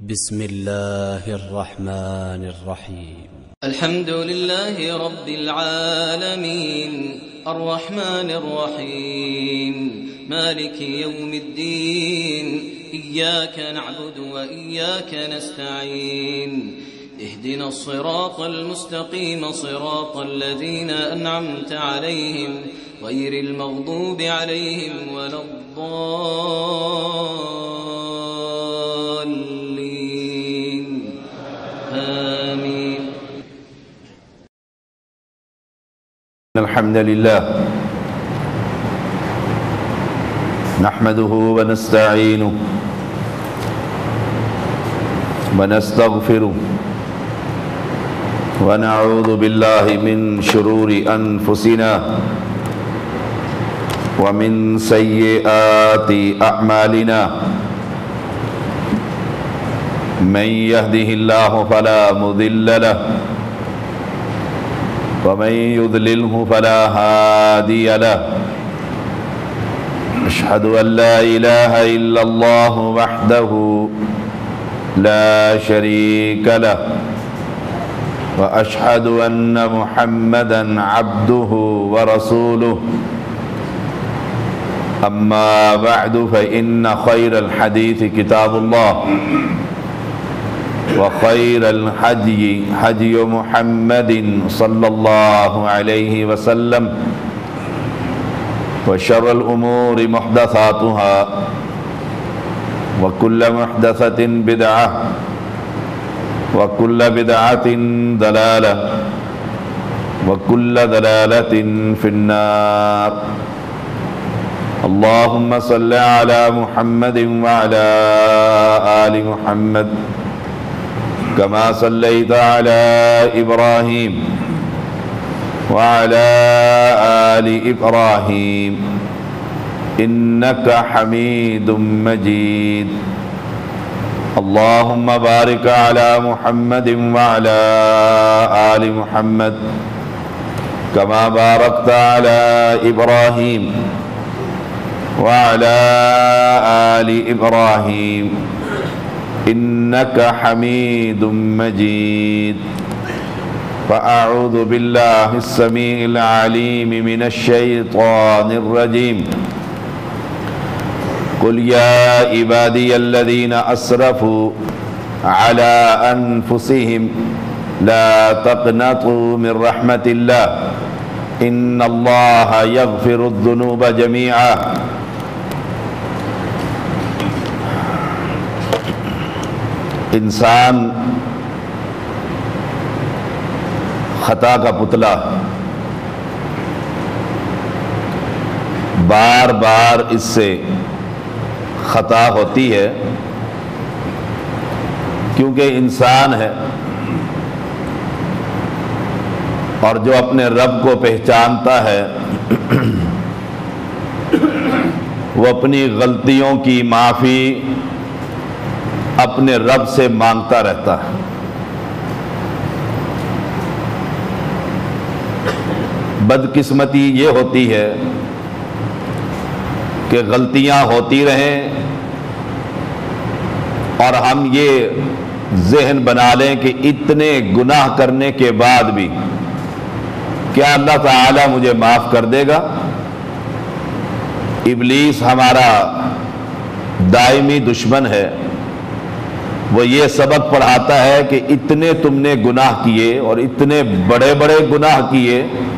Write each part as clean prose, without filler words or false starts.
بسم الله الرحمن الرحيم. الحمد لله رب العالمين الرحمن الرحيم مالك يوم الدين إياك نعبد وإياك نستعين اهدنا الصراط المستقيم صراط الذين أنعمت عليهم غير المغضوب عليهم ولا الضالين آمين. الحمد لله نحمده ونستعينه ونستغفره ونعوذ بالله من شرور أنفسنا ومن سيئات أعمالنا من يهده الله فلا مضل له ومن يضلله فلا هادي له أشهد أن لا إله إلا الله وحده لا شريك له وأشهد أن محمدًا عبده ورسوله أما بعد فإن خير الحديث كتاب الله وخير الهدي هدي محمد صلى الله عليه وسلم وشر الأمور محدثاتها وكل محدثة بدعة وكل بدعة ضلالة وكل ضلالة في النار. اللهم صل على محمد وعلى آل محمد كما صليت على إبراهيم وعلى آل إبراهيم إنك حميد مجيد. اللهم بارك على محمد وعلى آل محمد كما باركت على إبراهيم وعلى آل إبراهيم إنك حميد مجيد. فأعوذ بالله السميع العليم من الشيطان الرجيم. قل يا عبادي الذين أسرفوا على أنفسهم لا تقنطوا من رحمة الله إن الله يغفر الذنوب جميعا. انسان خطا کا پتلا بار بار اس سے خطا ہوتی ہے کیونکہ انسان ہے اور جو اپنے رب کو پہچانتا ہے وہ اپنی غلطیوں کی معافی اپنے رب سے مانگتا رہتا ہے. بدقسمتی یہ ہوتی ہے کہ غلطیاں ہوتی رہیں اور ہم یہ ذہن بنا لیں کہ اتنے گناہ کرنے کے بعد بھی کیا اللہ تعالیٰ مجھے معاف کر دے گا. ابلیس ہمارا دائمی دشمن ہے. وہ یہ سبق پڑھاتا ہے کہ اتنے تم نے گناہ کیے اور اتنے بڑے بڑے گناہ کیے،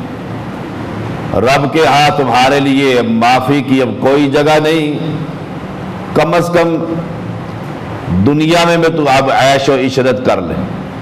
رب کے ہاں تمہارے لیے معافی کی اب کوئی جگہ نہیں. کم از کم دنیا میں تو اب عیش و عشرت کر لیں.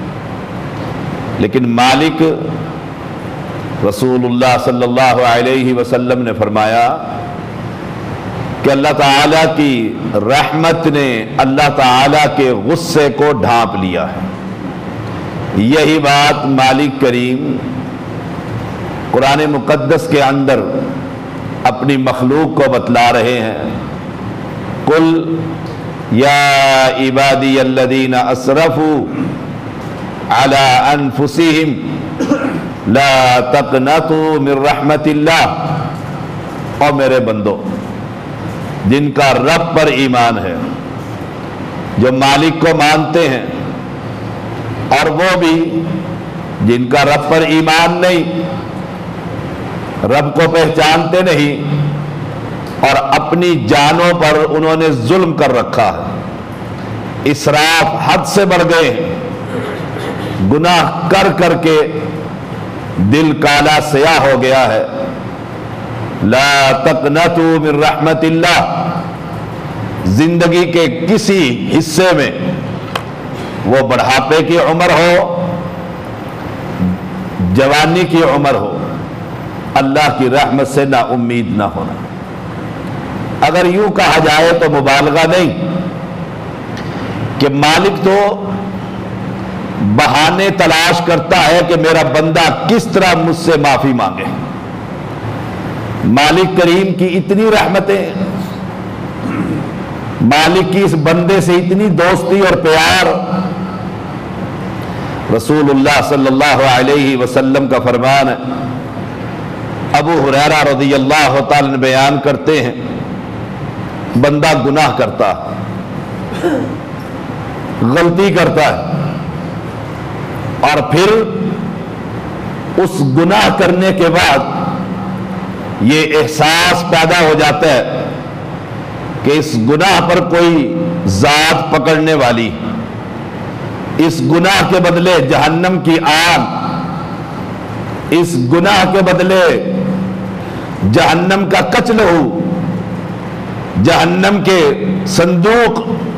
لیکن مالک رسول اللہ صلی اللہ علیہ وسلم نے فرمایا کہ اللہ تعالیٰ کی رحمت نے اللہ تعالیٰ کے غصے کو ڈھانپ لیا ہے. یہی بات مالک کریم قرآن مقدس کے اندر اپنی مخلوق کو بتلا رہے ہیں. قل یا عبادی الذین اسرفوا علی انفسہم لا تقنطوا من رحمت اللہ. اور میرے بندو جن کا رب پر ایمان ہے جو مالک کو مانتے ہیں اور وہ بھی جن کا رب پر ایمان نہیں، رب کو پہچانتے نہیں اور اپنی جانوں پر انہوں نے ظلم کر رکھا ہے، اسراف حد سے بڑھ گئے ہیں، گناہ کر کر کے دل کالا سیاہ ہو گیا ہے۔ لا تقنطوا من رحمت اللہ، زندگی کے کسی حصے میں، وہ بڑھاپے کی عمر ہو، جوانی کی عمر ہو، اللہ کی رحمت سے نا امید نہ ہونا۔ اگر یوں کہا جائے تو مبالغہ نہیں کہ مالک تو بہانے تلاش کرتا ہے کہ میرا بندہ کس طرح مجھ سے معافی مانگے۔ مالک کریم کی اتنی رحمتیں، مالک کی اس بندے سے اتنی دوستی اور پیار۔ رسول اللہ صلی اللہ علیہ وسلم کا فرمان ہے، ابو ہریرہ رضی اللہ تعالی عنہ بیان کرتے ہیں، بندہ گناہ کرتا، غلطی کرتا ہے اور پھر اس گناہ کرنے کے بعد یہ احساس پیدا ہو جاتا ہے کہ اس گناہ پر کوئی ذات پکڑنے والی، اس گناہ کے بدلے جہنم کی آگ، اس گناہ کے بدلے جہنم کا کچلہو، جہنم کے صندوق۔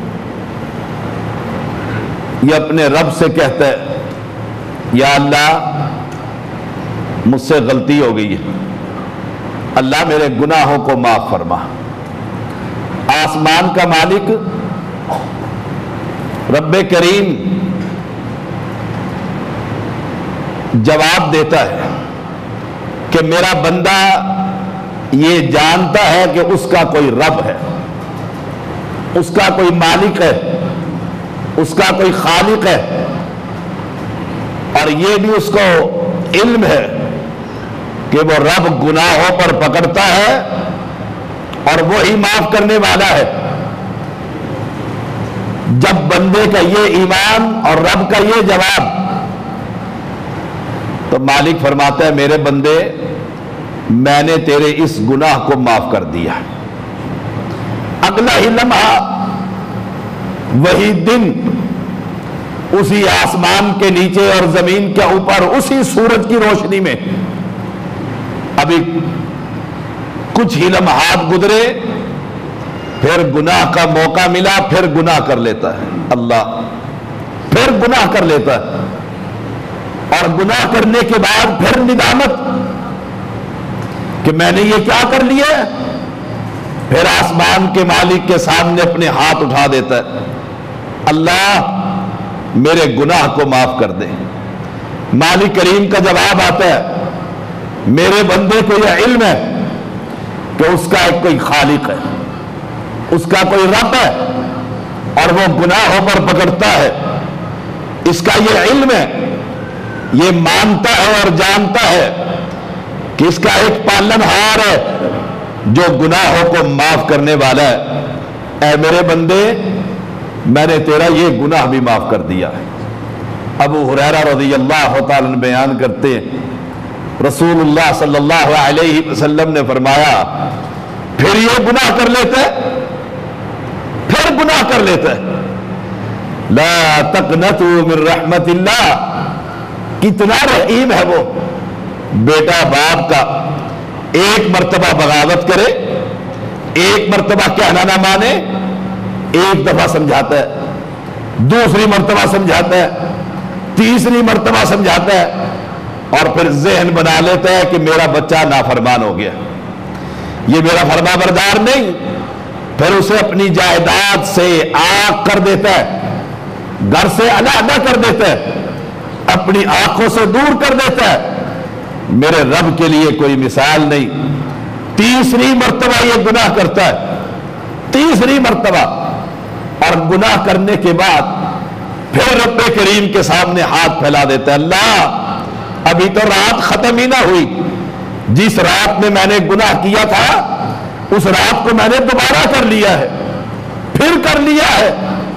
یہ اپنے رب سے کہتا ہے، یا اللہ مجھ سے غلطی ہو گئی ہے، اللہ میرے گناہوں کو معاف فرما۔ آسمان کا مالک رب کریم جواب دیتا ہے کہ میرا بندہ یہ جانتا ہے کہ اس کا کوئی رب ہے، اس کا کوئی مالک ہے، اس کا کوئی خالق ہے، اور یہ بھی اس کو علم ہے کہ وہ رب گناہوں پر پکڑتا ہے اور وہی معاف کرنے والا ہے۔ جب بندے کا یہ ایمان اور رب کا یہ جواب، تو مالک فرماتا ہے میرے بندے میں نے تیرے اس گناہ کو معاف کر دیا۔ اگلا ہی لمحہ، وہی دن، اسی آسمان کے نیچے اور زمین کے اوپر اسی سورج کی روشنی میں ابھی کچھ ہی لمحات گزرے، پھر گناہ کا موقع ملا، پھر گناہ کر لیتا ہے اللہ، پھر گناہ کر لیتا ہے، اور گناہ کرنے کے بعد پھر ندامت کہ میں نے یہ کیا کر لیا، پھر آسمان کے مالک کے سامنے اپنے ہاتھ اٹھا دیتا ہے، اللہ میرے گناہ کو معاف کر دے۔ مالک کریم کا جواب آتا ہے، میرے بندے کو یہ علم ہے کہ اس کا ایک کوئی خالق ہے، اس کا کوئی رب ہے، اور وہ گناہوں پر پکڑتا ہے، اس کا یہ علم ہے، یہ مانتا ہے اور جانتا ہے کہ اس کا ایک پالن ہار ہے جو گناہوں کو معاف کرنے والا ہے۔ اے میرے بندے میں نے تیرا یہ گناہ بھی معاف کر دیا ہے۔ ابو ہریرہ رضی اللہ تعالیٰ عنہ بیان کرتے ہیں، رسول اللہ صلی اللہ علیہ وسلم نے فرمایا پھر یہ گناہ کر لیتا ہے، پھر گناہ کر لیتا ہے، لا تقنطوا من رحمت اللہ۔ کتنا رحیم ہے وہ، بیٹا باپ کا ایک مرتبہ بغاوت کرے، ایک مرتبہ کہنا نہ مانے، ایک دفعہ سمجھاتا ہے، دوسری مرتبہ سمجھاتا ہے، تیسری مرتبہ سمجھاتا ہے، اور پھر ذہن بنا لیتا ہے کہ میرا بچہ نافرمان ہو گیا، یہ میرا فرما بردار نہیں، پھر اسے اپنی جائیداد سے آگ کر دیتا ہے، گھر سے علیحدہ کر دیتا ہے، اپنی آنکھوں سے دور کر دیتا ہے۔ میرے رب کے لیے کوئی مثال نہیں۔ تیسری مرتبہ یہ گناہ کرتا ہے، تیسری مرتبہ، اور گناہ کرنے کے بعد پھر رب کریم کے سامنے ہاتھ پھیلا دیتا ہے، اللہ ابھی تو رات ختم ہی نہ ہوئی، جس رات میں میں نے گناہ کیا تھا اس رات کو میں نے دوبارہ کر لیا ہے، پھر کر لیا ہے،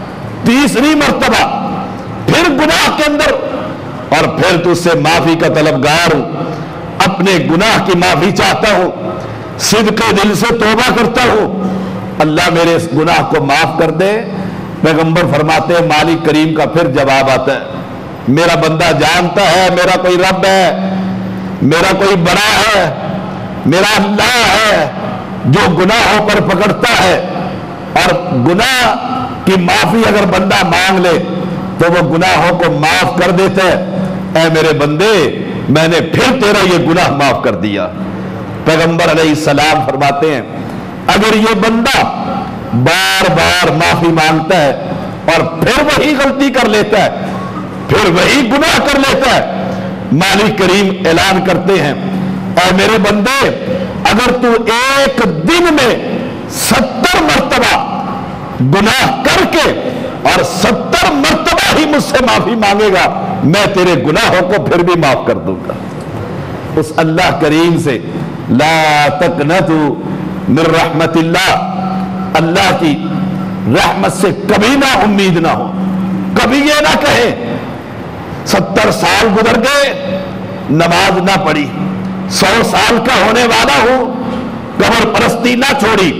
तीसरी मर्तबा फिर गुनाह के अंदर, और फिर तुझसे माफी का तलबगार हूं, अपने गुनाह की माफी चाहता हूं, सिद्के दिल से तौबा करता हूं, अल्लाह मेरे इस गुनाह को माफ कर दे। पैगंबर फरमाते हैं, मालिक करीम का फिर जवाब आता है, मेरा बंदा जानता है मेरा कोई रब है, मेरा कोई बड़ा है, मेरा अल्लाह है जो गुनाहों पर पकड़ता है, और गुनाह की माफी अगर बंदा मांग ले तो वो गुनाहों को माफ कर देता है। ऐ मेरे बंदे, मैंने फिर तेरा ये गुनाह माफ कर दिया। पैगंबर अलैहिस्सलाम फरमाते हैं, अगर ये बंदा बार बार माफी मांगता है और फिर वही गलती कर लेता है, फिर वही गुनाह कर लेता है, मालिक करीम ऐलान करते हैं, ऐ मेरे बंदे, अगर तू एक दिन में 70 मर्तबा गुनाह करके और 70 मर्तबा ही मुझसे माफी मांगेगा, मैं तेरे गुनाहों को फिर भी माफ कर दूंगा। उस अल्लाह करीम से ला तकनतु मिन रहमतिल्लाह, अल्लाह की रहमत से कभी ना उम्मीद ना हो। कभी ये ना कहे 70 साल गुजर गए, नमाज ना पढ़ी, 100 साल का होने वाला हूं, कब्र परस्ती ना छोड़ी,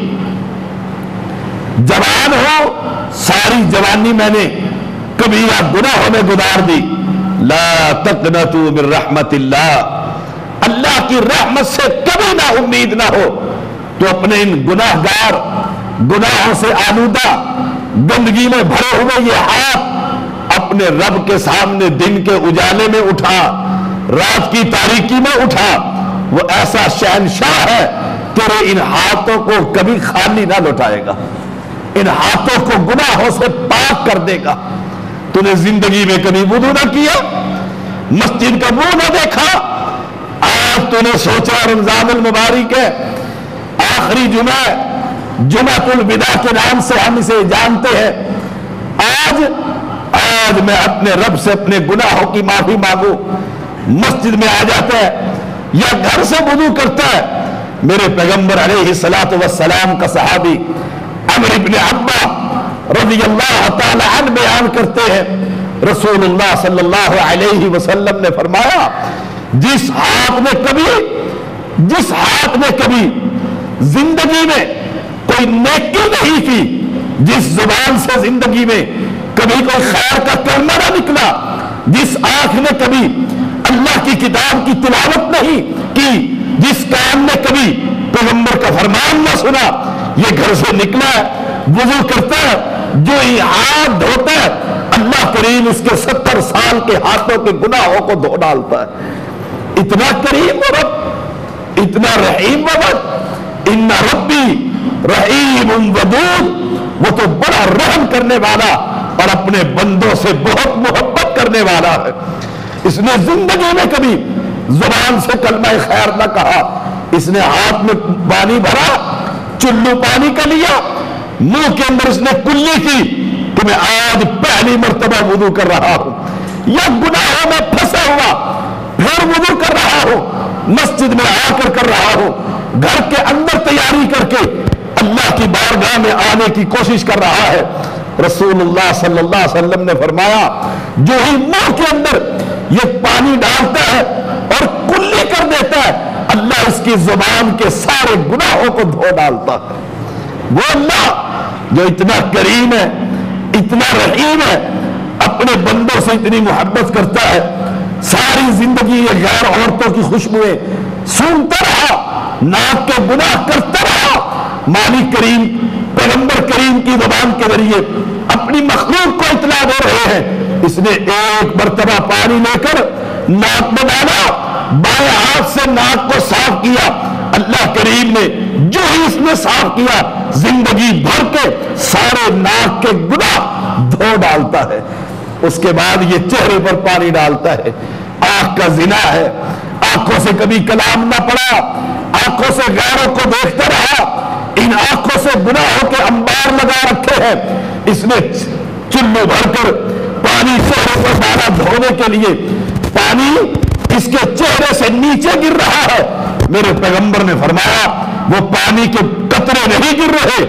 जवान हो, सारी जवानी मैंने कबीरा गुनाहों में गुजार दी। ला तकनतु मिन रहमतिल्लाह, अल्लाह की रहमत से कभी ना उम्मीद ना हो। तो अपने इन गुनाहगार, गुनाहों से आलूदा, गंदगी में भरे हुए ये हाथ अपने रब के सामने दिन के उजाले में उठा, रात की तारीकी में उठा। वो ऐसा शहनशाह है, तेरे इन हाथों को कभी खाली ना लौटाएगा, इन हाथों को गुनाहों से पाक कर देगा। तूने जिंदगी में कभी वुदू ना किया, मस्जिद का मुंह ना देखा, आज तूने सोचा रमजानुल मुबारक है, आखिरी जुमा, जुमातुल विदा के नाम से हम इसे जानते हैं, आज मैं अपने रब से अपने गुनाहों की माफी मांगू। मस्जिद में आ जाता है या घर से वुदू करता है। मेरे पैगंबर अलैहिस्सलातु वस्सलाम का सहाबी अमर इब्न अब्बा रज़ियल्लाहु ताला अन्हु बयान करते हैं, रसूलुल्लाह सल्लल्लाहु अलैहि वसल्लम ने फरमाया, जिस हाथ ने कभी जिंदगी में कोई नेकी नहीं की, जिस जुबान से जिंदगी में कभी कोई खैर का कलमा ना निकला, जिस आंख ने कभी अल्लाह की किताब की तिलावत नहीं की, जिस कान ने कभी पैगंबर का फरमान ना सुना, ये घर से निकला है, वुजू करता है, जो ही हाथ धोता है, अल्लाह करीम इसके 70 साल के हाथों के गुनाहों को धो डालता है। इतना करीम रब, इतना रहीम रब, इन्ना रब्बी रहीम वदूद, वो तो बड़ा रहम करने वाला और अपने बंदों से बहुत मोहब्बत करने वाला है। इसने जिंदगी में कभी जुबान से कलमा खैर न कहा, इसने हाथ में पानी भरा, चुल्लू पानी का लिया, मुंह के अंदर इसने कुल्ली की कि मैं आज पहली मर्तबा वुदू कर रहा हूं, या गुनाहों में फंसा हुआ फिर वुदू कर रहा हूं, मस्जिद में आकर कर रहा हूं, घर के अंदर तैयारी करके अल्लाह की बारगाह में आने की कोशिश कर रहा है। रसूलुल्लाह सल्लल्लाहु अलैहि वसल्लम ने फरमाया, जो ही मुंह के अंदर ये पानी डालता है और कुल्ली कर देता है, अल्लाह इसकी जुबान के सारे गुनाहों को धो डालता है। वो अल्लाह जो इतना करीम है, इतना रहीम है, अपने बंदों से इतनी मोहब्बत करता है, सारी जिंदगी ये गैर औरतों की खुशबुएं सूंघता रहा, नाक के गुनाह करता रहा, मालिक करीम पैगंबर करीम की जुबान के जरिए अपनी मखलूक को इत्तला दे रहे हैं। इसने एक मर्तबा पानी लेकर नाक में डाला, बाएं हाथ से नाक को साफ किया, अल्लाह करीम ने जो ही इसने साफ किया, जिंदगी भर के सारे नाक के गुनाह धो डालता है। उसके बाद ये चेहरे पर पानी डालता है। आंख का जिना है, आंखों से कभी कलाम ना पड़ा, आंखों से गैरों को देखता रहा, इन आंखों से गुनाहों के अंबार लगा रखे हैं। इसने चुल्लू भरकर पानी चेहरे पर डाला धोने के लिए, पानी इसके चेहरे से नीचे गिर रहा है। मेरे पैगंबर ने फरमाया, वो पानी के कतरे नहीं गिर रहे,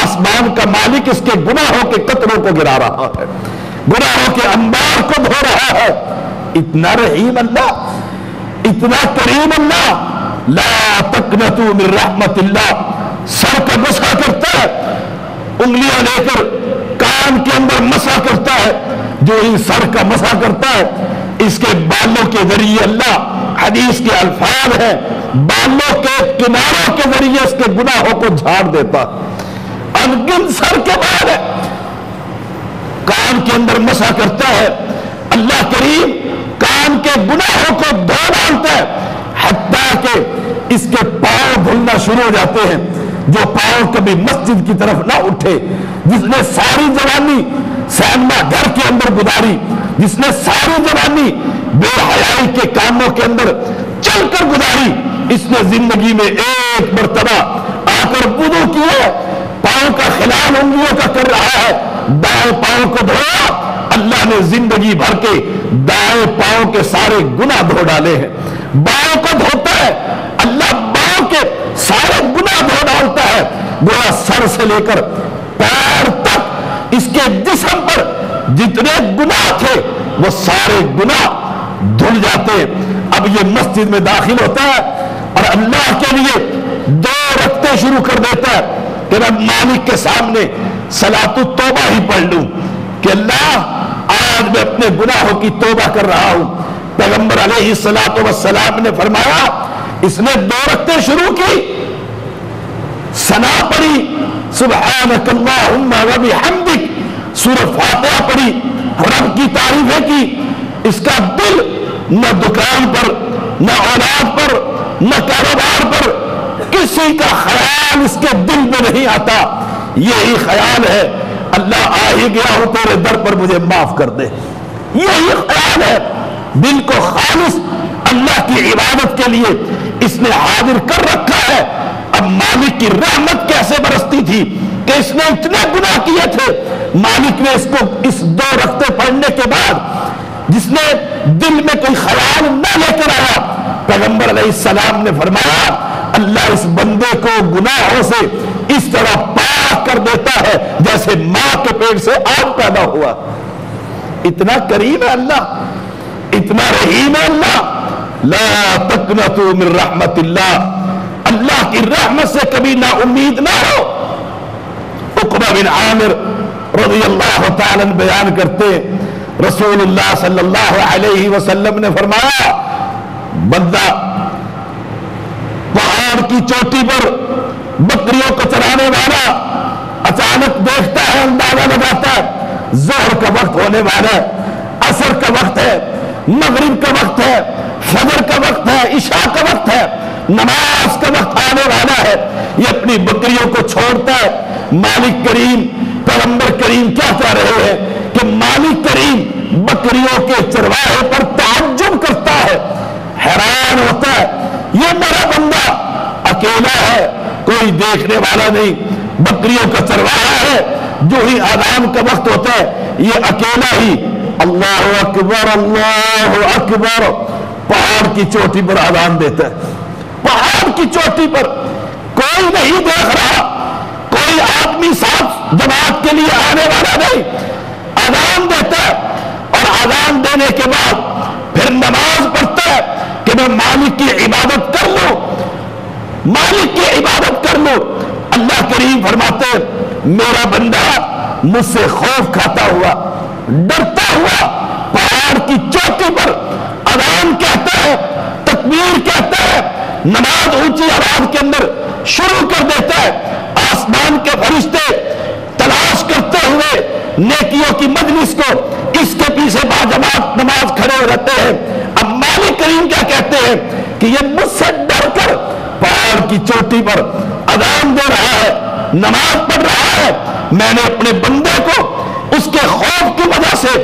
आसमान का मालिक इसके गुनाहों के कतरों को गिरा रहा है, गुनाहों के अंबार को धो रहा है। इतना रहीम अल्लाह, इतना करीम अल्लाह। ला तकनतू मिन रहमतिल्लाह, सर का मसा करता है, उंगलियां लेकर कान के अंदर मसा करता है, जो ही सर का मसा करता है इसके बालों के जरिए अल्लाह, हदीस के अल्फाज है, बालों के किनारों के जरिए इसके गुनाहों को झाड़ देता। अनगिन सर के बाल है, कान के अंदर मसा करता है, अल्लाह करीम कान के गुनाहों को धो डालता है, हत्ता कि इसके पांव धुलना शुरू हो जाते हैं। जो पांव कभी मस्जिद की तरफ ना उठे, जिसने सारी जवानी सैनमा घर के अंदर गुजारी, जिसने सारी जवानी बेहयाई के कामों के अंदर चलकर गुजारी, इसने जिंदगी में एक मर्तबा आकर वुदू किया, पांव का खिलाल उंगलियों का कर रहा है, दाएं पांव को धोया, अल्लाह ने जिंदगी भर के दाएं पांव के सारे गुनाह धो डाले हैं। बाएं को धोता है अल्लाह, बाएं के सारे गुनाह धो डालता है। गोया सर से लेकर पैर तक इसके जिस्म पर जितने गुनाह थे वो सारे गुनाह धुल जाते हैं। अब ये मस्जिद में दाखिल होता है और अल्लाह के लिए दो रखते शुरू कर देता है कि मैं मालिक के सामने सलातु तौबा ही पढ़ लूं कि अल्लाह आज मैं अपने गुनाहों की तौबा कर रहा हूं। पैगंबर अलैहिस्सलातु वस्सलाम ने फरमाया, इसने दो रखते शुरू की, सना पढ़ी, सुब्हानकल्लाहुम्मा व बिहम्दिक, सूरह फातिहा पढ़ी, रब की तारीफें की, इसका दिल न दुकान पर, न औलाद पर, न कारोबार पर किसी का ख्याल इसके दिल में नहीं आता। यही ख्याल है, अल्लाह आ ही गया हूं तेरे दर पर, मुझे माफ कर दे। यही ख्याल है, दिल को खालिस अल्लाह की इबादत के लिए इसने हाजिर कर रखा है। अब मालिक की रहमत कैसे बरसती थी कि इसने इतने गुनाह किए थे, मालिक ने इसको इस दो रखते पढ़ने के बाद जिसने दिल में कोई ख्याल न लेकर आया, पैगंबर अलैहिस्सलाम ने फरमाया, अल्लाह इस बंदे को गुनाहों से इस तरह पाक कर देता है जैसे मां के पेट से आग पैदा हुआ। इतना करीम है अल्लाह, इतना रहीम है अल्लाह। ला तकनतू मिन रहमतिल्लाह, अल्लाह की रहमत से कभी ना उम्मीद ना हो। उक़बा बिन आमिर रज़ियल्लाहु ताला अन्हु बयान करते, रसूलुल्लाह सल्लल्लाहु अलैहि वसल्लम ने फरमाया, बंदा पहाड़ की चोटी पर बकरियों को चराने वाला अचानक देखता है, अंदाजा लगाता है ज़ोहर का वक्त होने वाला है, असर का वक्त है, मगरिब का वक्त है, फजर का वक्त है, इशा का वक्त है, नमाज का वक्त आने वाला है। ये अपनी बकरियों को छोड़ता है। मालिक करीम, पैगंबर करीम क्या कह रहे हैं कि मालिक करीम बकरियों के चरवाहे पर ताज्जुब करता है, हैरान होता है, ये मेरा बंदा अकेला है, कोई देखने वाला नहीं, बकरियों का चरवाहा है, जो ही आज़ान का वक्त होता है ये अकेला ही अल्लाहु अकबर अल्लाहु अकबर पहाड़ की चोटी पर आज़ान देता है। पहाड़ की चोटी पर कोई नहीं देख रहा, कोई आदमी साथ जमात के लिए आने वाला नहीं, आज़ान देता है और आज़ान देने के बाद फिर नमाज पढ़ता है कि मैं मालिक की इबादत कर लूं, मालिक की इबादत कर लूं। अल्लाह करीम फरमाते हैं, मेरा बंदा मुझसे खौफ खाता हुआ, डरता हुआ पहाड़ की चोटी पर अज़ान कहता है, तकबीर कहता है, नमाज ऊंची आवाज के अंदर शुरू कर देता है। आसमान के फरिश्ते तलाश करते हुए नेकियों की मजलिस को इसके पीछे बाजमात नमाज खड़े रहते हैं। अब मालिक करीम क्या कहते हैं कि ये मुझसे डरकर पहाड़ की चोटी पर अज़ान दे रहा है, नमाज पढ़ रहा है, मैंने अपने बंदे को उसके खौफ की वजह से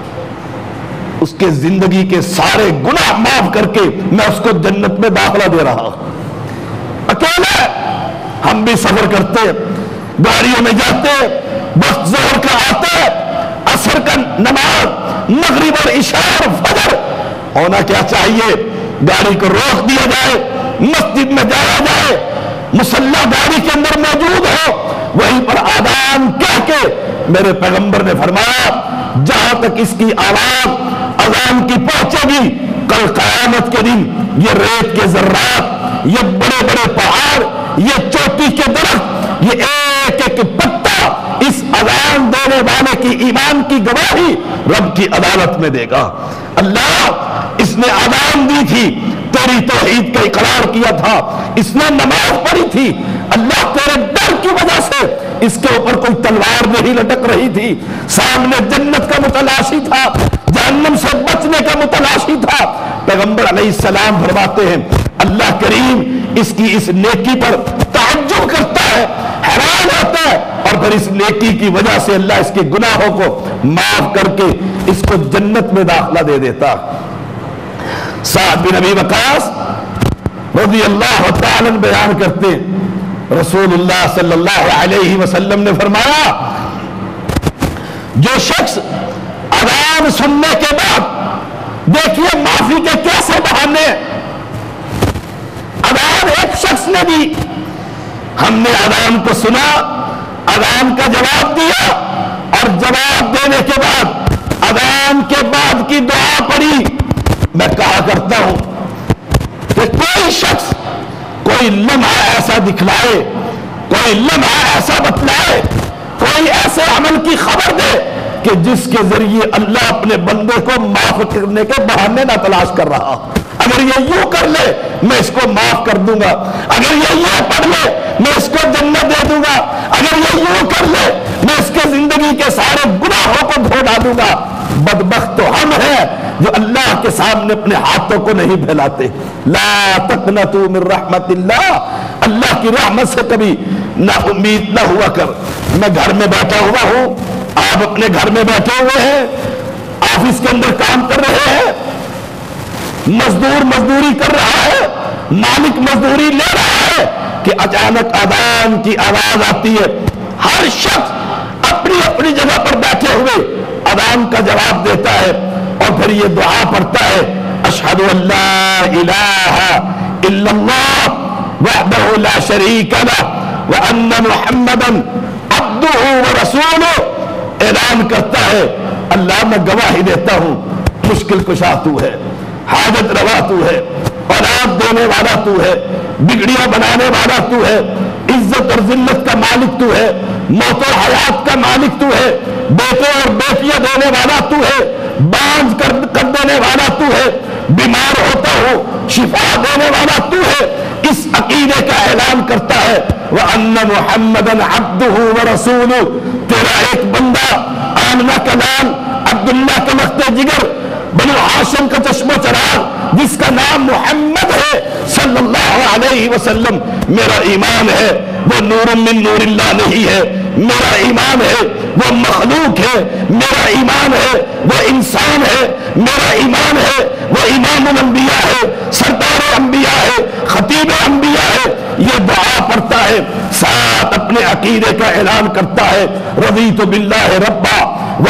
उसके जिंदगी के सारे गुनाह माफ करके मैं उसको जन्नत में दाखिला दे रहा हूं। अकेला हम भी सफर करते हैं, गाड़ियों में जाते हैं, वक्त ज़ोहर का आता है, असर का नमाज, मगरिब और इशा और फजर होना क्या चाहिए, गाड़ी को रोक दिया जाए, मस्जिद में जाया जाए, मुसल्ला गाड़ी के अंदर मौजूद हो, وہیں پر آذان کہہ کے میرے پیغمبر نے فرمایا جہاں تک اس کی آواز اذان کی پہنچے گی کل قیامت کے دن یہ ریت کے ذرات، یہ بڑے بڑے پہاڑ، یہ چوٹی کے درخت، یہ ایک ایک پتا اس اذان دینے والے کی ایمان کی گواہی رب کی عدالت میں دے گا۔ اللہ اس نے اذان دی تھی، تیری توحید کا اقرار کیا تھا، اس نے نماز پڑھی تھی، اللہ تیرے ڈر کی وجہ سے اس کے اوپر کوئی تلوار نہیں لٹک رہی تھی، سامنے جنت کا متلاشی تھا، جہنم سے بچنے کا متلاشی تھا۔ پیغمبر علیہ السلام فرماتے ہیں اللہ کریم اس کی اس نیکی پر تعجب کرتا ہے، حیران ہوتا ہے، اور پھر اس نیکی کی وجہ سے اللہ اس کے گناہوں کو معاف کر کے اس کو جنت میں داخلہ دے دیتا۔ سعد بن ابی وقاص رضی اللہ تعالی عنہ بیان کرتے ہیں رسول اللہ صلی اللہ علیہ وسلم نے فرمایا جو شخص اذان سننے کے بعد، دیکھیے معافی کے کیسے بہانے، اذان ایک شخص نے دی، ہم نے اذان کو سنا، اذان کا جواب دیا، اور جواب دینے کے بعد اذان کے بعد کی دعا پڑھی۔ میں کہا کرتا ہوں کہ کوئی شخص کوئی لمحہ ایسا دکھلائے، کوئی لمحہ ایسا بتلائے، کوئی ایسے عمل کی خبر دے کہ جس کے ذریعے اللہ اپنے بندے کو معاف کرنے کے بہانے نہ تلاش کر رہا۔ اگر یہ یوں کر لے میں اس کو معاف کر دوں گا، اگر یہ یوں پڑھ لے میں اس کو جنت دے دوں گا، اگر یہ یوں کر لے میں اس کے زندگی کے سارے گناہوں کو دھو ڈالوں گا۔ بدبخت تو ہم ہیں جو اللہ کے سامنے اپنے ہاتھوں کو نہیں پھیلاتے۔ لا تقنطوا من رحمت اللہ، اللہ کی رحمت سے کبھی نا امید نہ ہوا کر۔ میں گھر میں بیٹھا ہوا ہوں، آپ اپنے گھر میں بیٹھے ہوئے ہیں، آفس کے اندر کام کر رہے ہیں، مزدور مزدوری کر رہا ہے، مالک مزدوری لے رہا ہے کہ اچانک اذان کی آواز آتی ہے، ہر شخص اپنی اپنی جگہ پر بیٹھے ہوئے اذان کا جواب دیتا ہے اور پھر یہ دعا پڑھتا ہے اشہد ان لا الہ الا اللہ وحدہ لا شریک لہ وان محمدا عبدہ ورسولہ۔ اعلان کرتا ہے اللہ میں گواہی دیتا ہوں مشکل کشا تو ہے، حاجت روا تو ہے، اولاد دینے والا تو ہے، بگڑیاں بنانے والا تو ہے، عزت اور ذلت کا مالک تو ہے، موت و حیات کا مالک تو ہے، بیٹے اور بیٹیاں دینے والا تو ہے، بانجھ کر دینے والا تو ہے، بیمار ہوتا ہو شفا دینے والا تو ہے۔ اس عقیدے کا اعلان کرتا ہے وَأَنَّ مُحَمَّدًا عَبْدُهُ وَرَسُولُهُ، تیرا ایک بندہ آمنہ کا لال، عبداللہ کا لخت جگر، بنو ہاشم کا چشمہ چراغ، جس کا نام محمد ہے صلی اللہ علیہ وسلم، میرا ایمان ہے وہ نور من نور اللہ نہیں ہے، میرا ایمان ہے وہ مخلوق ہے، میرا ایمان ہے وہ انسان ہے، میرا ایمان ہے وہ امام الانبیاء ہے، سردار انبیاء ہے، خطیب انبیاء ہے۔ یہ دعا پڑھتا ہے، ساتھ اپنے عقیدے کا اعلان کرتا ہے رضیت باللہ ربا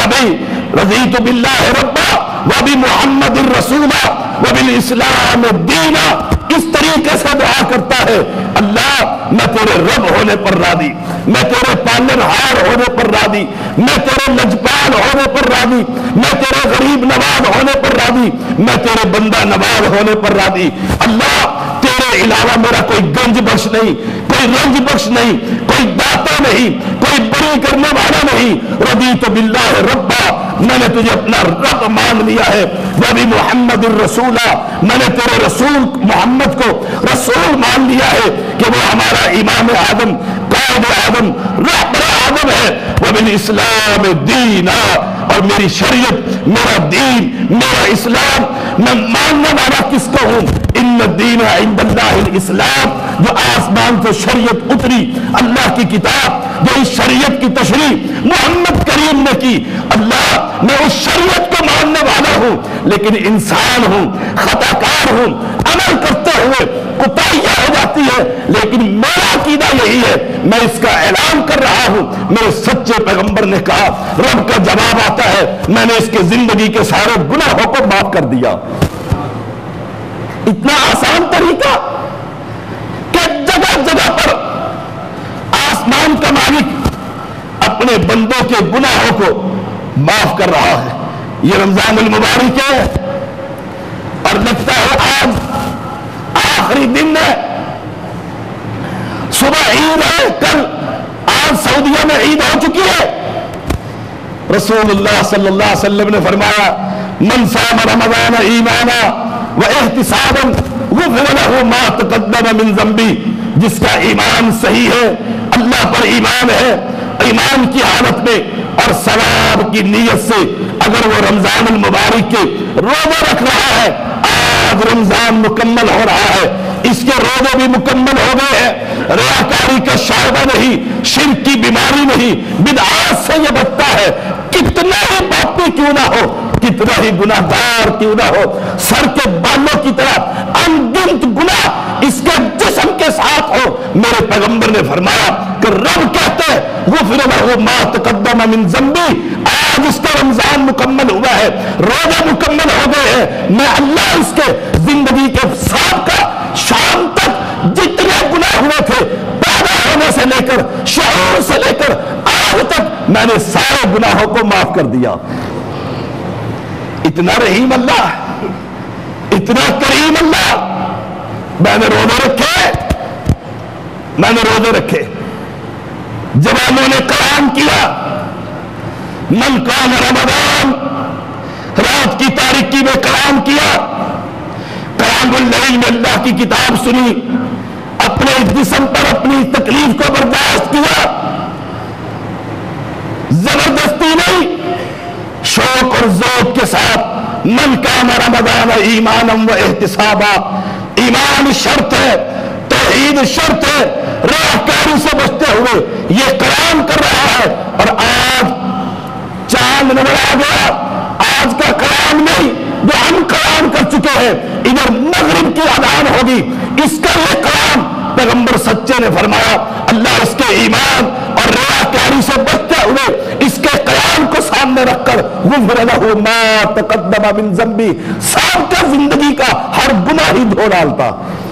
رضیت باللہ ربا وبمحمد الرسولہ وبالاسلام دینا۔ اس طریقے سے دعا کرتا ہے اللہ میں تیرے رب ہونے پر راضی، میں تیرے پالنہار ہونے پر راضی، میں تیرے لجپال ہونے پر راضی، میں تیرے غریب نواز ہونے پر راضی، میں تیرے بندہ نواز ہونے پر راضی۔ اللہ تیرے علاوہ میرا کوئی گنج بخش نہیں، کوئی رنج بخش نہیں، کوئی داتا نہیں، کوئی بری کرنے والا نہیں۔ رضیت باللہ ربا، میں نے تجھے اپنا رب مان لیا ہے، وبی محمد الرسولہ، میں نے تیرے رسول محمد کو رسول مان لیا ہے کہ وہ ہمارا امام آدم، قائد آدم، رہبر آدم ہے، وبالاسلام دینا، اور میری شریعت، میرا دین، میرا اسلام، میں ماننے والا کس کو ہوں؟ ان الدین عند اللہ الاسلام، جو آسمان سے شریعت اتری، اللہ کی کتاب، جو اس شریعت کی تشریح محمد کریم نے کی، اللہ میں اس شریعت کو ماننے والا ہوں، لیکن انسان ہوں، خطا کار ہوں، عمل کرتے ہوئے کوتاہیاں ہو جاتی ہے، لیکن میرا عقیدہ یہی ہے، میں اس کا اعلان کر رہا ہوں۔ میرے سچے پیغمبر نے کہا، رب کا جواب آتا ہے میں نے اس کے زندگی کے سارے گناہوں کو معاف کر دیا۔ اتنا آسان طریقہ کہ جگہ جگہ پر آسمان کا مالک اپنے بندوں کے گناہوں کو معاف کر رہا ہے. یہ رمضان المبارک ہے اور لگتا ہے آج آخری دن ہے. صبح عید ہے, کل آج سعودیہ میں عید ہو چکی ہے. رسول اللہ صلی اللہ علیہ وسلم نے فرمایا من صام رمضان ایمانا واحتسابا غفر له ما تقدم من ذنبی. جس کا ایمان صحیح ہے, اللہ پر ایمان ہے, ایمان کی حالت میں اور ثواب کی نیت سے اگر وہ رمضان المبارک کے روزے رکھ رہا ہے, آج رمضان مکمل ہو رہا ہے, اس کے روزے بھی مکمل ہو گئے ہیں, ریاکاری کا شائبہ نہیں, شرک کی بیماری نہیں, بدعات سے یہ بچتا ہے, کتنا ہی پاپی کیوں نہ ہو, کتنا ہی گناہ گار کیوں نہ ہو, سر کے بالوں کی طرح انگنت گناہ اس کے جسم کے ساتھ ہو, میرے پیغمبر نے فرمایا کہ رب کہتے ہیں غفر له ما تقدم من ذنبی. آج اس کا رمضان مکمل ہوا ہے, روزے مکمل ہو گئے ہیں, میں اللہ اس کے زندگی کے سابقہ شام تک جتنے گناہ ہوئے تھے پیدا ہونے سے لے کر شعور سے لے کر آج تک میں نے سارے گناہوں کو معاف کر دیا. اتنا رحیم اللہ, اتنا کریم اللہ. میں نے روزے رکھے, جوانوں نے قیام کیا, من قام رمضان, رات کی تاریکی میں قیام کیا, قیام اللیل میں اللہ کی کتاب سنی, اپنے جسم پر اپنی تکلیف کو برداشت کیا, زبردستی نہیں, شوق اور ذوق کے ساتھ. من قام رمضان ایمانا و احتسابا, ایمان شرط ہے, توحید شرط ہے, ریاکاری سے بچتے ہوئے یہ قیام کر رہا ہے. اور آج چاند نظر آ گیا, آج کا قیام نہیں جو ہم قیام کر چکے ہیں, ادھر مغرب کی اذان ہوگی, اس کا یہ قیام پیغمبر سچے نے فرمایا اللہ اس کے ایمان اور ریاکاری سے بچتے ہوئے اس کے قیام کو سامنے رکھ کر غفر له ما تقدم من ذنبی, سابقہ زندگی کا ہر گناہ ہی دھو ڈالتا.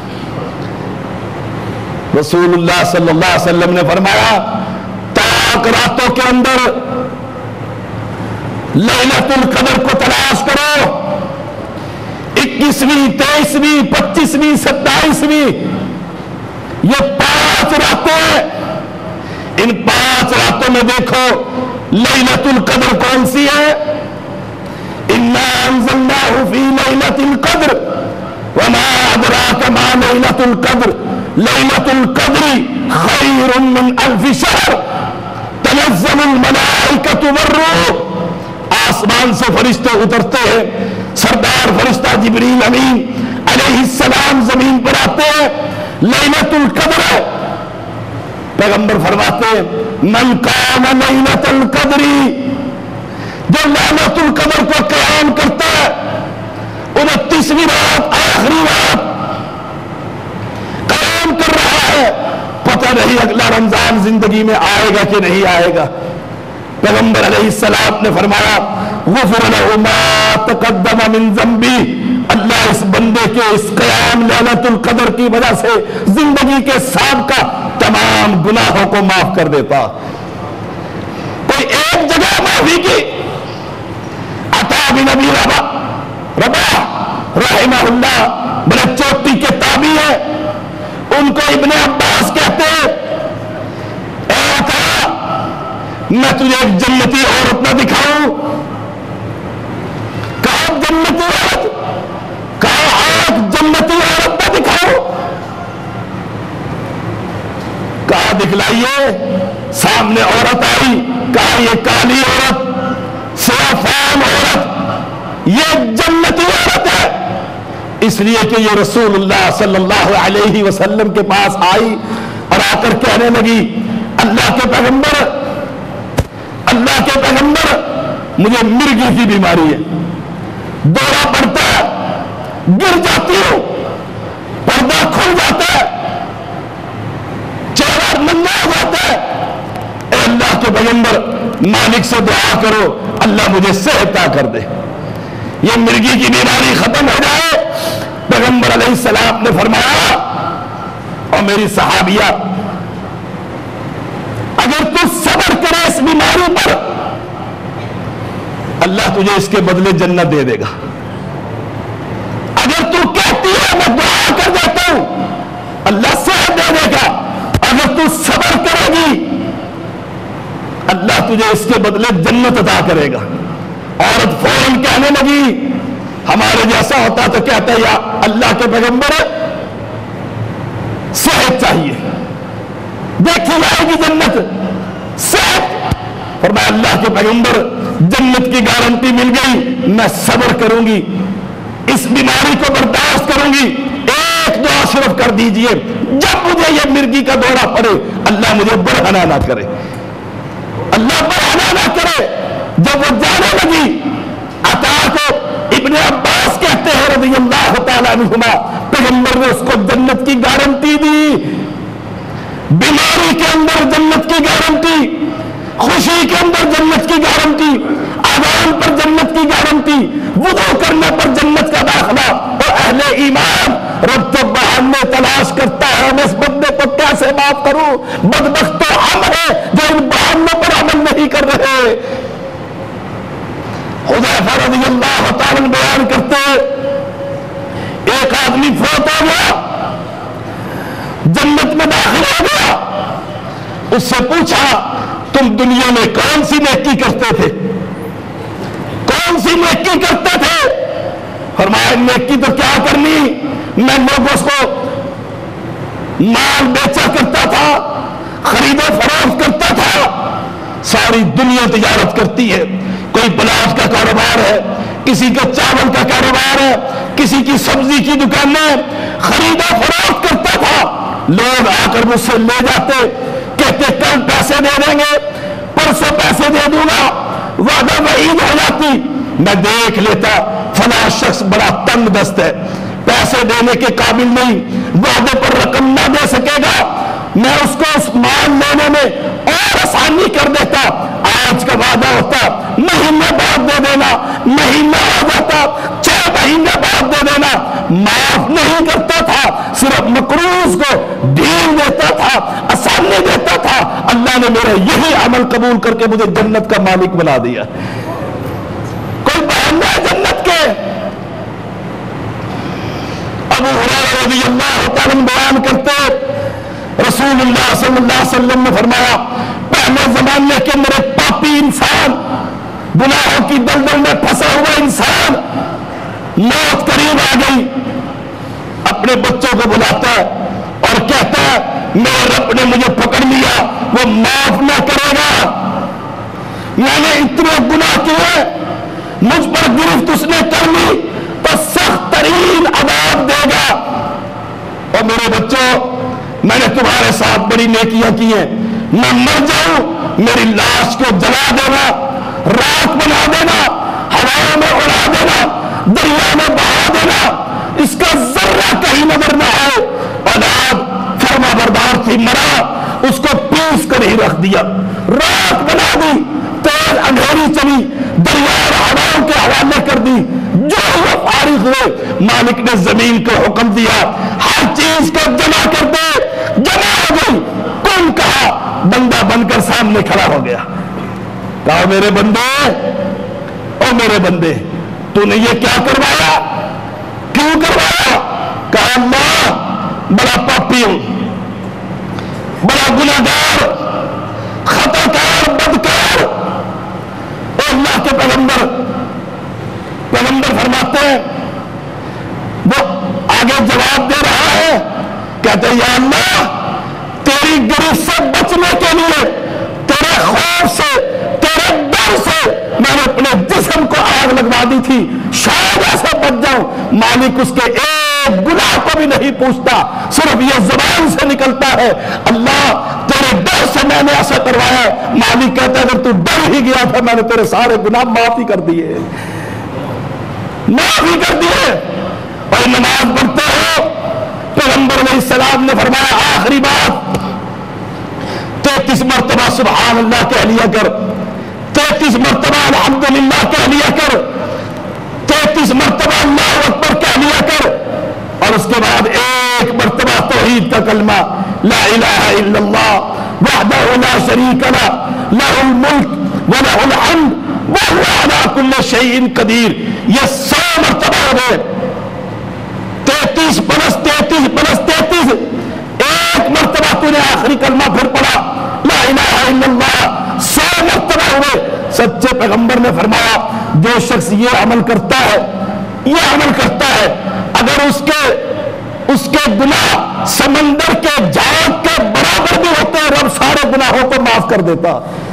رسول اللہ صلی اللہ علیہ وسلم نے فرمایا تاک راتوں کے اندر لیلۃ القدر کو تلاش کرو, 21ویں 23ویں 25ویں 27ویں, یہ 5 راتیں ہیں. ان 5 راتوں میں دیکھو لیلۃ القدر کون سی ہے. انا انزلناہ فی لیلۃ القدر وما ادراک ما لیلۃ القدر لیلۃ القدر خیر من الف شہر تنزل الملائکۃ والروح. آسمان سے فرشتے اترتے ہیں, سردار فرشتہ جبریل امین علیہ السلام زمین پر آتے ہیں, لیلۃ القدر ہے. پیغمبر فرماتے ہیں من قام لیلۃ القدر, جو لیلۃ القدر کو قیام کرتا ہے 29ویں رات آخری رات قیام کر رہا ہے, پتہ نہیں اگلا رمضان زندگی میں آئے گا کہ نہیں آئے گا. پیغمبر علیہ السلام نے فرمایا غفر له ما تقدم من ذنبی, اللہ اس بندے کے اس قیام لیلۃ القدر کی وجہ سے زندگی کے سابقہ تمام گناہوں کو معاف کر دیتا. کوئی ایک جگہ معافی کی, عطا بن ابی رباح رحمہ اللہ بڑے چوٹی کے تابعی ہے, ان کو ابن عباس کہتے ہیں اے عطا میں تجھے ایک جنتی عورت نہ دکھاؤں. کہا جنتی عورت, کہا آج جنتی عورت نہ دکھاؤں, کہا دکھلائیے. سامنے عورت آئی, کہا یہ کالی عورت سیافام عورت یہ جنتی عورت ہے, اس لیے کہ یہ رسول اللہ صلی اللہ علیہ وسلم کے پاس آئی اور آ کر کہنے لگی اللہ کے پیغمبر مجھے مرگی کی بیماری ہے, دورہ پڑتا ہے, گر جاتی ہوں, پردہ کھل جاتا ہے, چہرہ ننگا ہو جاتا ہے. اے اللہ کے پیغمبر مالک سے دعا کرو اللہ مجھے صحت عطا کر دے, یہ مرگی کی بیماری ختم ہو جائے. پیغمبر علیہ السلام نے فرمایا اور میری صحابیہ اگر تو صبر کرے اس بیماری پر، اللہ تجھے اس کے بدلے جنت دے دے گا۔ اگر تو کہتی ہے میں دعا کر دیتا ہوں، اللہ صحت دے دے گا۔ اگر تو صبر کرے گی، اللہ تجھے اس کے بدلے جنت عطا کرے گا۔ عورت فوراً کہنے لگی، ہمارے جیسا ہوتا تو کہتا ہے یا اللہ کے پیغمبر صحت چاہیے، دیکھی جائے گی جنت، صحت۔ فرمایا اللہ کے پیغمبر جنت کی گارنٹی مل گئی، میں صبر کروں گی، اس بیماری کو برداشت کروں گی۔ ایک دعا صرف کر دیجئے، جب مجھے یہ مرگی کا دورہ پڑے اللہ مجھے برہنہ نہ کرے، اللہ برہنہ نہ کرے۔ جب وہ جانے لگی، عطا کو ابن عباس کہتے ہیں رضی اللہ تعالیٰ عنہما، پیغمبر نے اس کو جنت کی گارنٹی دی، بیماری کے اندر جنت کی گارنٹی، خوشی کے اندر جنت کی گارنٹی، آذان پر جنت کی گارنٹی، وضو کرنے پر جنت کا داخلہ۔ اور اہل ایمان رب تو بہانے تلاش کرتا ہے، میں اس بندے کو کیسے معاف کروں، بدبخت تو ہم ہیں جو ان بہانوں پر عمل نہیں کر رہے۔ حذیفہ رضی اللہ تعالیٰ بیان کرتے، ایک آدمی فوت ہو گیا، جنت میں داخل ہو گیا، اس سے پوچھا تم دنیا میں کون سی نیکی کرتے تھے، کون سی نیکی کرتے تھے؟ فرمایا نیکی تو کیا کرنی، میں لوگوں کو مال بیچا کرتا تھا، خرید و فروخت کرتا تھا۔ ساری دنیا تجارت کرتی ہے، کوئی پلاٹ کا کاروبار ہے، کسی کا چاول کا کاروبار ہے، کسی کی سبزی کی دکانیں، خرید و فروخت کرتا تھا۔ لوگ آ کر مجھ سے لے جاتے، کہتے کل پیسے دے دیں گے، پرسوں پیسے دے دوں گا، وعدہ وعید ہو جاتی۔ میں دیکھ لیتا فلاں شخص بڑا تنگ دست ہے، پیسے دینے کے قابل نہیں، وعدے پر رقم نہ دے سکے گا، میں اس کو اس مال لینے میں اور آسانی کر دیتا۔ آج کا وعدہ ہوتا مہینے بعد دے دینا، مہینہ ہو جاتا 6 مہینے بعد دے دینا، معاف نہیں کرتا تھا، صرف مقروض کو ڈھیل دیتا تھا، آسانی دیتا تھا۔ اللہ نے میرا یہی عمل قبول کر کے مجھے جنت کا مالک بنا دیا۔ کوئی بہانے جنت کے؟ ابو ہریرہ رضی اللہ تعالیٰ بیان کرتے، رسول اللہ صلی اللہ علیہ وسلم نے فرمایا پہلے زمانے کے اندر ایک پاپی انسان، گناہوں کی دلدل میں پھنسا ہوا انسان، موت قریب آ گئی، اپنے بچوں کو بلاتا ہے اور کہتا ہے میرے رب نے مجھے پکڑ لیا، وہ معاف نہ کرے گا، میں نے اتنے گناہ کیے، مجھ پر گرفت اس نے کر لی تو سخت ترین عذاب دے گا۔ اور میرے بچوں، میں نے تمہارے ساتھ بڑی نیکیاں کی ہیں، میں مر جاؤں میری لاش کو جلا دینا، راکھ بنا دینا، ہوا میں اڑا دینا، دریا میں بہا دینا، اس کا ذرہ کہیں نظر نہ آئے۔ اولاد فرما بردار تھی، مرا، اس کو پیس کر ہی رکھ دیا، راکھ بنا دی، تیز اندھیری چلی، دریا اور ہواؤں کے حوالے کر دی۔ جو وہ فارغ ہوئے، مالک نے زمین کو حکم دیا ہر چیز کو جمع کر دے، جمع ہو گئی، کون کہا، بندہ بن کر سامنے کھڑا ہو گیا، کہا میرے بندے، او میرے بندے، تو نے یہ کیا کروایا، کیوں کروایا؟ کہا اللہ بڑا پاپی ہوں، بڑا گناہگار، خطاکار، بدکار۔ اے اللہ کے پیغمبر فرماتے ہیں، وہ آگے جواب دے رہا ہے، کہتے ہیں یا اللہ تیری گرفت سے بچنے کے لیے، تیرے خوف سے، تیرے ڈر سے میں نے اپنے جسم کو آگ لگوا دی تھی، شاید ایسا بچ جاؤں۔ مالک اس کے ایک گناہ کو بھی نہیں پوچھتا، صرف یہ زبان سے نکلتا ہے اللہ تیرے ڈر سے میں نے ایسا کروایا۔ مالک کہتا ہے اگر تو ڈر ہی گیا تھا میں نے تیرے سارے گناہ معاف ہی کر دیے، معاف ہی کر دیے۔ اور نماز پڑھتے ہو، پیغمبر علیہ السلام نے فرمایا آخری بات 33 مرتبہ سبحان اللہ کہہ لیا کر، 33 مرتبہ الحمدللہ کہہ لیا کر، 33 مرتبہ اللہ اکبر کہہ لیا کر، اور اس کے بعد ایک مرتبہ توحید کا کلمہ لا الہ الا اللہ وحدہ لا شریک لہ लहुल मुल्क व लहुल हम्द व हुवा अला कुल्लि शैइन कदीर। ये 100 मरतबा हो गए, 33 बरस 33 बरस 33। एक मरतबा तूने आखिरी कलमा फिर पढ़ा ला इलाहा इल्लल्लाह, 100 मरतबा हुए। सच्चे पैगंबर ने फरमाया जो शख्स ये अमल करता है, ये अमल करता है, अगर उसके गुनाह समंदर के जहाज के बराबर भी होते हैं, रब सारे गुनाहों को माफ कर देता।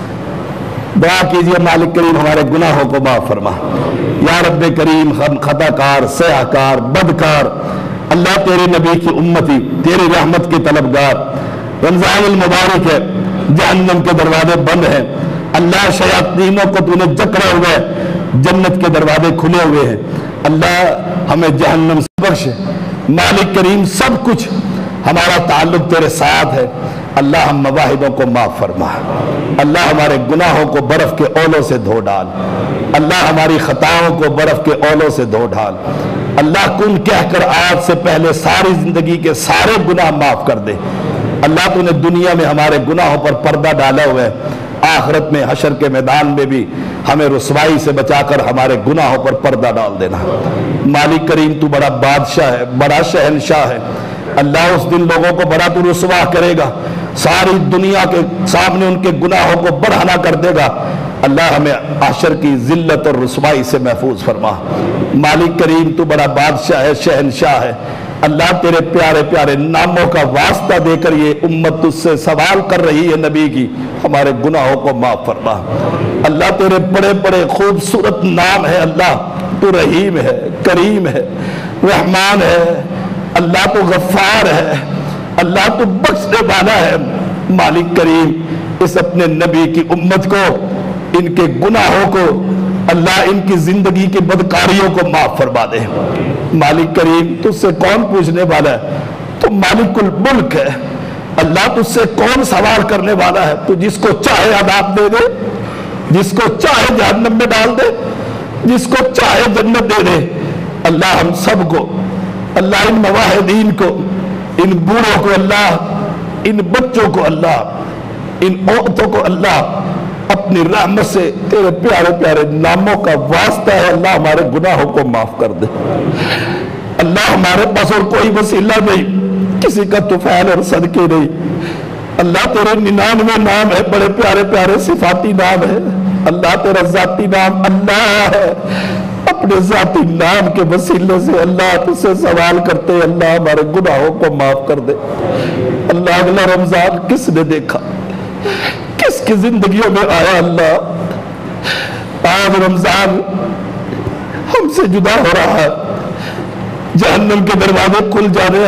दुआ कीजिए मालिक करीम हमारे गुनाहों को माफ फरमा। या रब्बे करीम हम खताकार, सयाकार, बदकार, अल्लाह तेरे नबी की उम्मती, तेरी रहमत के तलबगार, रमजान मुबारक है, जहन्नम के दरवाजे बंद हैं, अल्लाह शयातीनों को तूने जकड़ा हुआ है, जन्नत के दरवाजे खुले हुए हैं, अल्लाह हमें जहन्नम से बख्श। मालिक करीम सब कुछ हमारा ताल्लुक तेरे साथ है, अल्लाह हम मवाहिदों को माफ फरमा, अल्लाह हमारे गुनाहों को बर्फ के ओलों से धो डाल, अल्लाह हमारी खताओं को बर्फ के ओलों से धो डाल, अल्लाह कुन कहकर आज से पहले सारी जिंदगी के सारे गुनाह माफ कर दे। अल्लाह तूने दुनिया में हमारे गुनाहों पर पर्दा डाला हुआ है, आखिरत में हशर के मैदान में भी हमें रुसवाई से बचाकर हमारे गुनाहों पर पर्दा डाल देना। मालिक करीम तू बड़ा बादशाह है, बड़ा शहनशाह है, अल्लाह उस दिन लोगों को बड़ा तू रुसवा करेगा, सारी दुनिया के सामने उनके गुनाहों को बढ़ाना कर देगा। अल्लाह हमें आशर की जिल्लत और रुसवाई से महफूज फरमा। मालिक करीम तू बड़ा बादशाह है, शहनशाह है, अल्लाह तेरे प्यारे प्यारे नामों का वास्ता देकर ये उम्मत तुझसे सवाल कर रही है नबी की, हमारे गुनाहों को माफ फरमा। अल्लाह तेरे बड़े बड़े खूबसूरत नाम है, अल्लाह तू रहीम है, करीम है, रहमान है, अल्लाह तू गफ्फार है, अल्लाह तू बख्शने वाला है। मालिक करीम इस अपने नबी की उम्मत को, इनके गुनाहों को, अल्लाह इनकी जिंदगी की बदकारियों को माफ फरमा दे। मालिक करीम तुझसे कौन पूछने वाला है, तू मालिकुल मुल्क है, अल्लाह तुझसे कौन सवाल करने वाला है। तू जिसको चाहे अदाब दे दे, जिसको चाहे जहन्नम में डाल दे, जिसको चाहे जन्नत दे दे। अल्लाह हम सबको, अल्लाह इन मवाहिदीन को, इन बूढ़ों को, अल्लाह इन बच्चों को, अल्लाह इन औरतों को, अल्लाह अपनी रहमत से तेरे प्यारे प्यारे नामों का वास्ता है, अल्लाह हमारे गुनाहों को माफ कर दे। अल्लाह हमारे पास और कोई वसीला नहीं, किसी का तुफैल और सदके नहीं। अल्लाह तेरे 99 नाम है, बड़े प्यारे प्यारे सिफाती नाम है, अल्लाह तेरा जाती नाम अल्लाह है। अपने जाती नाम के वसीले से अल्लाह तुझसे सवाल करते, अल्लाह हमारे गुनाहों को माफ कर दे। अल्लाह अगला रमजान किसने देखा, किसकी जिंदगियों में आया। अल्लाह आज रमजान हमसे जुदा हो रहा है, जहन्नम के दरवाजे खुल जा रहे।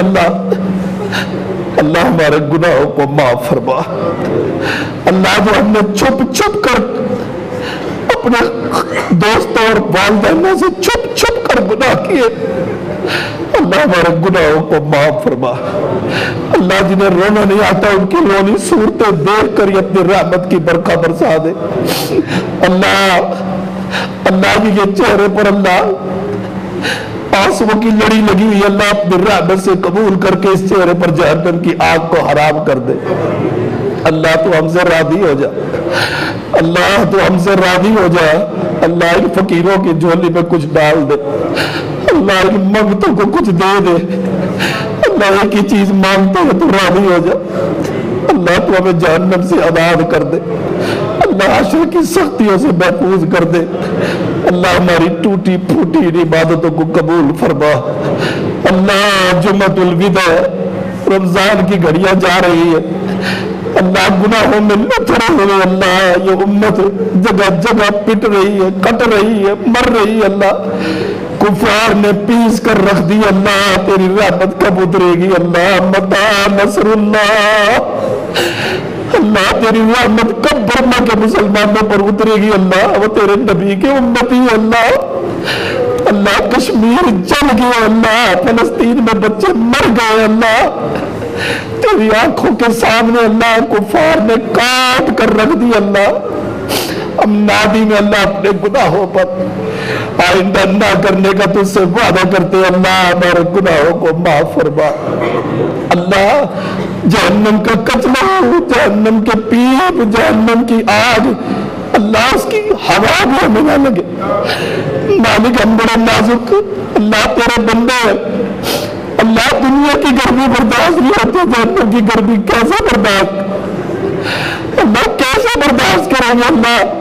अल्लाह हमारे गुनाहों को माफ फरमा। अल्लाह जो हमने छुप छुप कर अपने दोस्तों और वालिदैन से छुप छुप कर गुनाह किए, अल्लाह हमारे गुनाहों को माफ फरमा। अल्लाह जिन्हें रोना नहीं आता उनकी रोनी सूरतें देख कर अपनी रहमत की बरखा बरसा दे। अल्लाह जी के चेहरे पर अल्लाह आंसुओं की लड़ी लगी हुई, अल्लाह अपनी रहमत से कबूल करके इस चेहरे पर जहन्नम की आग को हराम कर दे। अल्लाह तू हमसे राजी हो जा, अल्लाह तू हमसे राजी हो जा। अल्लाह इन फकीरों की झोली में कुछ डाल दे, अल्लाह इन मंगतों को कुछ दे दे। अल्लाह एक ही चीज मांगते हैं, तू राजी हो जा। अल्लाह तू हमें जहन्नम से आजाद कर दे, अल्लाह हश्र की सख्तियों से महफूज कर दे। अल्लाह हमारी टूटी फूटी इबादतों को कबूल फरमा। अल्लाह जुम्मतुल विदा, रमजान की घड़ियां जा रही है, अल्लाह गुनाहों में लुथरे हुए अल्लाह ये उम्मत जगह जगह पिट रही है, कट रही है, मर रही है। अल्लाह कुफार ने पीस कर रख दी, अल्लाह तेरी रहमत कब उतरेगी। अल्लाह मता नसरुल्लाह, अल्लाह तेरी रहमत कब बर्मा के मुसलमानों पर उतरेगी। अल्लाह वो तेरे नबी के उम्मती। अल्लाह कश्मीर जल गया, अल्लाह फलस्तीन में बच्चे मर गए। अल्लाह तेरी आंखों के सामने अल्लाह कुफार ने काट कर रख दी। अल्लाह हम नादी में अल्लाह अपने गुनाहों पर آئندہ نہ کرنے کا تجھ سے وعدہ کرتے ہیں اللہ ہمارے گناہوں کو معاف فرما اللہ جہنم کا کچلا جہنم کے پیپ جہنم کی آگ اللہ اس کی ہوا بھی ہمیں نہ لگے مالک ہم بڑے نازک اللہ تیرے بندے ہیں اللہ دنیا کی گرمی برداشت نہیں ہوتی جہنم کی گرمی کیسے برداشت اللہ کیسے برداشت کریں گے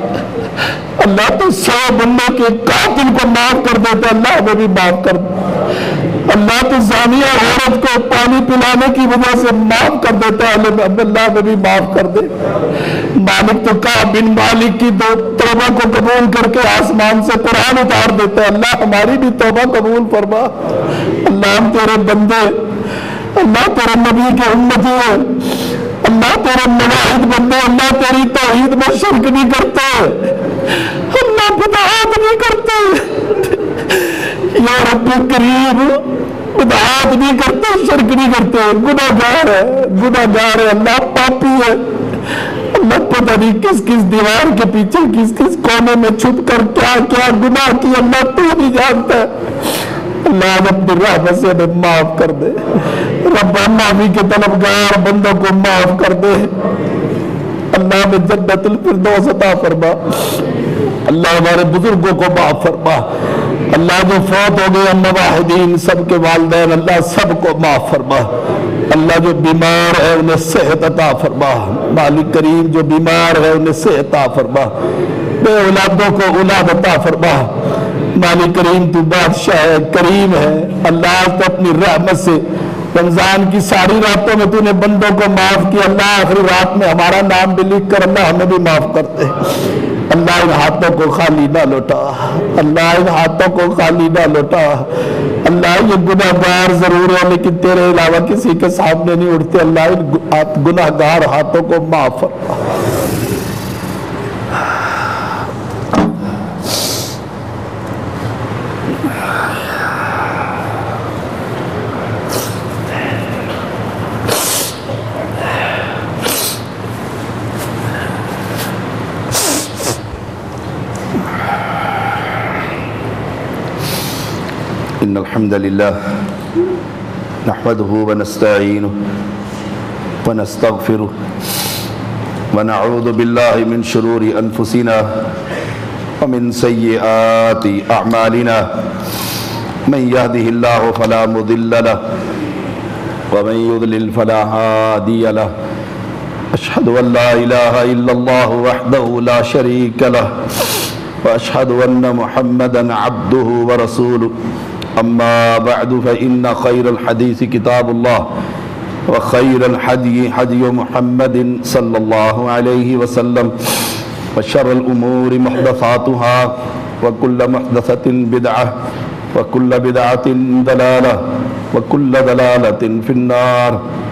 اللہ تو 100 بندوں کے قاتل کو معاف کر دیتا اللہ ہمیں بھی معاف کر دے اللہ تو زانیہ عورت کو پانی پلانے کی وجہ سے معاف کر دیتا ہے اللہ ہمیں بھی معاف کر دے مالک تو کعب بن مالک کی توبہ کو قبول کر کے آسمان سے قرآن اتار دیتا ہے اللہ ہماری بھی توبہ قبول فرما اللہ ہم تیرے بندے اللہ تیرے نبی کے امتی ہیں اللہ تیرے مواحد بندے اللہ تیری توحید میں شرک نہیں کرتے اللہ بدعات نہیں کرتے یا رب کریم بدعات نہیں کرتے شرک نہیں کرتے گناہگار ہے اللہ پاپی ہے اللہ پتہ نہیں کس کس دیوار کے پیچھے کس کس کونے میں چھپ کر کیا کیا گناہ کی اللہ تو نہیں جانتا ہے اللہ رب الرحمت سے ہمیں معاف کر دے رب معافی کے طلبگار بندوں کو معاف کر دے اللہ میں جنت الفردوس عطا فرما اللہ ہمارے بزرگوں کو معاف فرما اللہ جو فوت ہو گئے مواحدین سب کے والدین اللہ سب کو معاف فرما اللہ جو بیمار ہے انہیں صحت عطا فرما مالک کریم جو بیمار ہے انہیں صحت عطا فرما بے اولادوں کو اولاد عطا فرما مالک کریم تو بادشاہ ہے کریم ہے اللہ تو اپنی رحمت سے رمضان کی ساری راتوں میں تو نے بندوں کو معاف کیا اللہ آخری رات میں ہمارا نام بھی لکھ کر اللہ ہمیں بھی معاف کرتے اللہ ان ہاتھوں کو خالی نہ لوٹا اللہ ان ہاتھوں کو خالی نہ لوٹا اللہ یہ گناہگار ضرور ہے لیکن تیرے علاوہ کسی کے سامنے نہیں اٹھتے اللہ ان گناہگار ہاتھوں کو معاف فرما إن الحمد لله نحمده ونستعينه ونستغفره ونعوذ بالله من شرور أنفسنا ومن سيئات أعمالنا من يهده الله فلا مضل له ومن يضلل فلا هادي له أشهد أن لا إله إلا الله وحده لا شريك له وأشهد أن محمدا عبده ورسوله أما بعد فإن خير الحديث كتاب الله وخير الهدي هدي محمد صلى الله عليه وسلم وشر الأمور محدثاتها وكل محدثة بدعة وكل بدعة ضلالة وكل ضلالة في النار